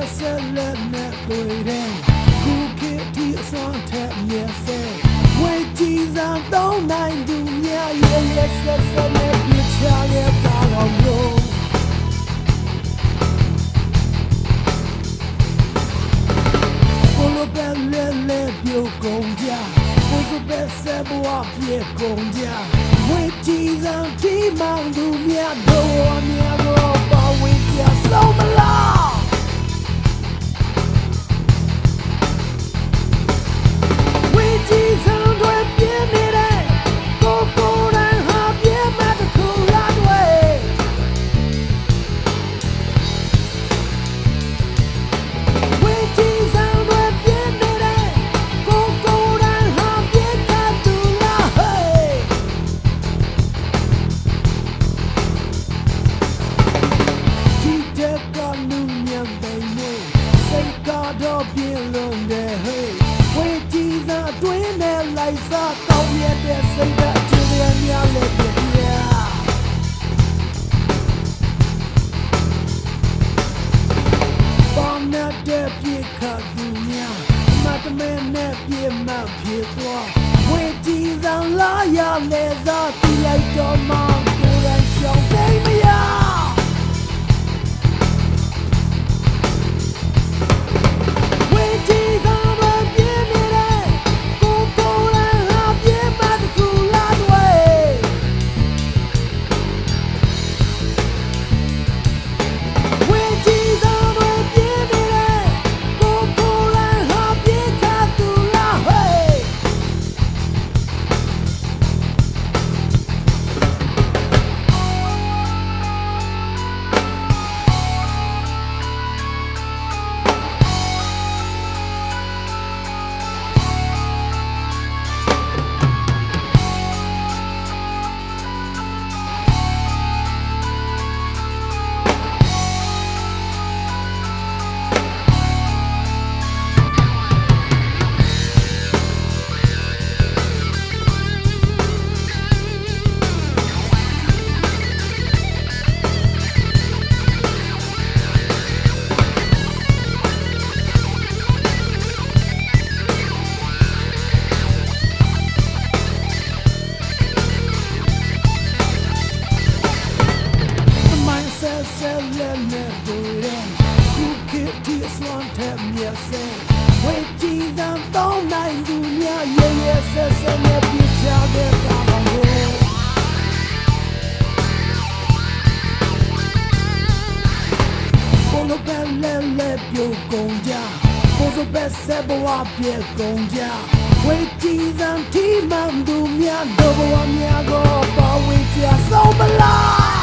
ဆက်လက်နဲ့တွေ့တယ်ခုခေတ်ဒီအစွမ်းထက်မြတ်ဆဲဝေကြီးစံသုံးနိုင်သူများရဲ့ဆက်ဆက်နဲ့ပြချရဲ့ပါအောင်လို့ကိုလိုပဲလဲလဲပြုတ်ကုန်ကြကိုလိုပဲဆက်ဘဝပြေကုန်ကြဝေကြီးစံဒီမောင်သူများတို့အများတော့ပါဝင်ကြဆုံးမလားတော့ပြင်းလုံးတဲ့ဟေးဝေကြီးစံအတွင်းနဲ့လိုက်စားကောင်းရတဲ့စိတ်ဓာတ်ကျင်းရများလက်ပြပြပေါင်းတဲ့ပြေခတ်သူများမတ်မဲနဲ့ပြေမပြေသွားဝေကြီးစံလာရလေစားတီးလိုက်တော့မှကိုယ်တိုင်ရှောင်းသိမရဆက်လက်နဲ့တွေ့တယ်ခုခေတ်ဒီအစွမ်းထက်မြတ်ဆဲဝေကြီးစံသုံးနိုင်သူများရဲ့ဆက်ဆက်နဲ့ပြချတဲ့တာပါလို့ကိုလိုပဲလဲလဲပြုတ်ကုန်ကြကိုလိုပဲဆက်ဘဝပြေကုန်ကြဝေကြီးစံဒီမှန်သူများတို့ဘဝများကိုပါဝင်ကြဆုံးမလား